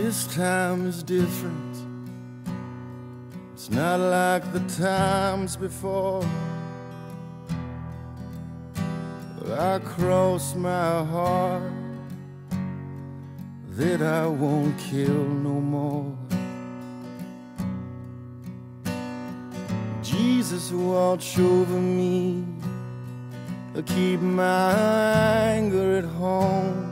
This time is different. It's not like the times before. I cross my heart that I won't kill no more. Jesus, watch over me, keep my anger at home.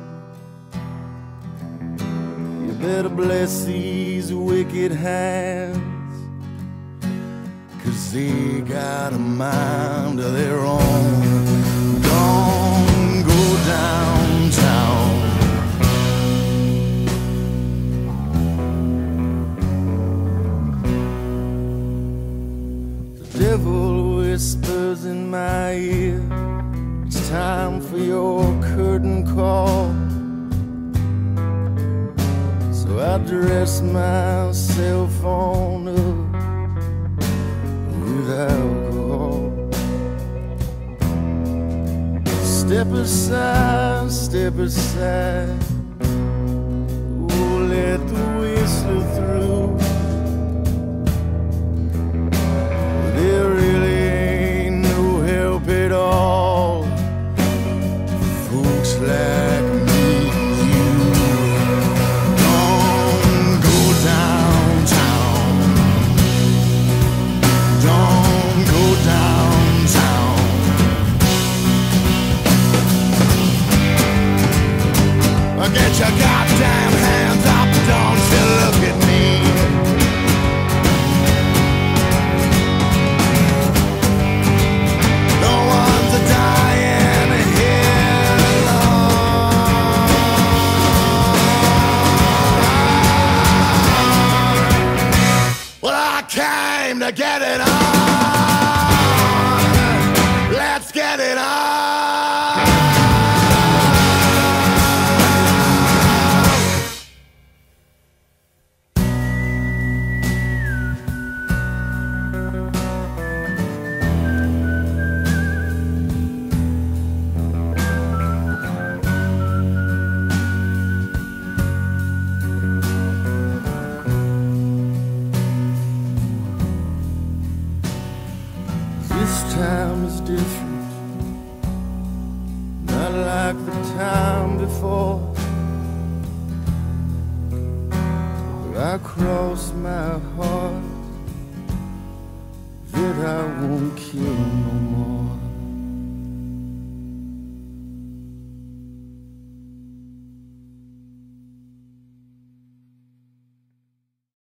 You better bless these wicked hands, 'cause they got a mind of their own. Don't go downtown. The devil whispers in my ear, it's time for your curtain call. So I dress myself on up with alcohol. Step aside, step aside. Oh, let the whistler through. There really ain't no help at all for folks like me and you. Don't go downtown. Don't go downtown. Get your goddamn hands up, don't you look at me. No one's dying here alone. Well, I came to get it on. Let's get it on. This time is different, not like the time before. I cross my heart that I won't kill no more.